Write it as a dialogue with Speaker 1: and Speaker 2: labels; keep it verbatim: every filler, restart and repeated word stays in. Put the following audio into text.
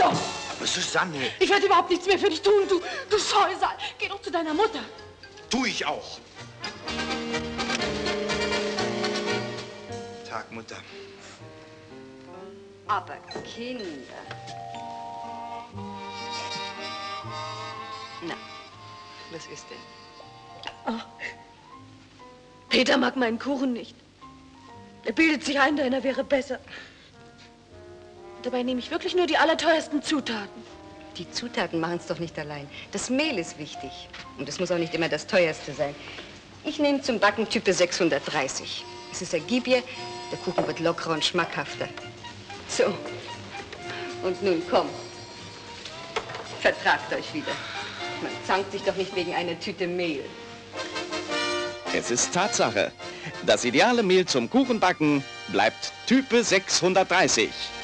Speaker 1: Guido!
Speaker 2: Aber Susanne...
Speaker 1: Ich werde überhaupt nichts mehr für dich tun, du, du Scheusal. Geh doch zu deiner Mutter.
Speaker 2: Tu ich auch. Tag, Mutter.
Speaker 3: Aber Kinder... Na, was ist denn?
Speaker 1: Oh. Peter mag meinen Kuchen nicht. Er bildet sich ein, deiner wäre besser. Dabei nehme ich wirklich nur die allerteuersten Zutaten.
Speaker 3: Die Zutaten machen es doch nicht allein. Das Mehl ist wichtig. Und es muss auch nicht immer das teuerste sein. Ich nehme zum Backen Type sechshundertdreißig. Es ist ergiebig, der Kuchen wird lockerer und schmackhafter. So. Und nun komm. Vertragt euch wieder. Man zankt sich doch nicht wegen einer Tüte Mehl.
Speaker 4: Es ist Tatsache. Das ideale Mehl zum Kuchenbacken bleibt Type sechshundertdreißig.